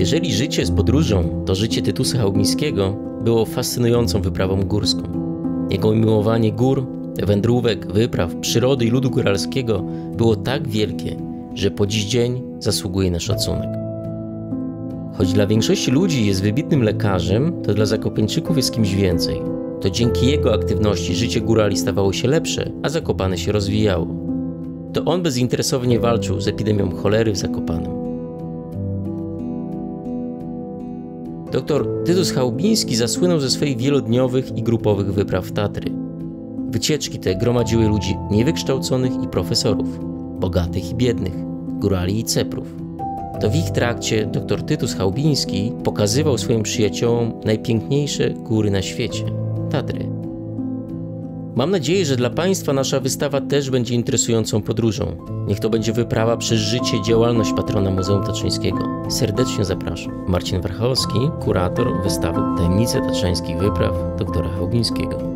Jeżeli życie z podróżą to życie Tytusa Chałbińskiego było fascynującą wyprawą górską. Jego umiłowanie gór, wędrówek, wypraw, przyrody i ludu góralskiego było tak wielkie, że po dziś dzień zasługuje na szacunek. Choć dla większości ludzi jest wybitnym lekarzem, to dla Zakopańczyków jest kimś więcej. To dzięki jego aktywności życie górali stawało się lepsze, a Zakopane się rozwijało. To on bezinteresownie walczył z epidemią cholery w Zakopanem. Dr Tytus Chałbiński zasłynął ze swoich wielodniowych i grupowych wypraw w Tatry. Wycieczki te gromadziły ludzi niewykształconych i profesorów, bogatych i biednych, górali i ceprów. To w ich trakcie dr Tytus Chałbiński pokazywał swoim przyjaciołom najpiękniejsze góry na świecie – Tatry. Mam nadzieję, że dla Państwa nasza wystawa też będzie interesującą podróżą. Niech to będzie wyprawa przez życie i działalność patrona Muzeum Tatrzańskiego. Serdecznie zapraszam. Marcin Warcholski, kurator wystawy Tajemnice Tatrzańskich Wypraw dr. Chałbińskiego.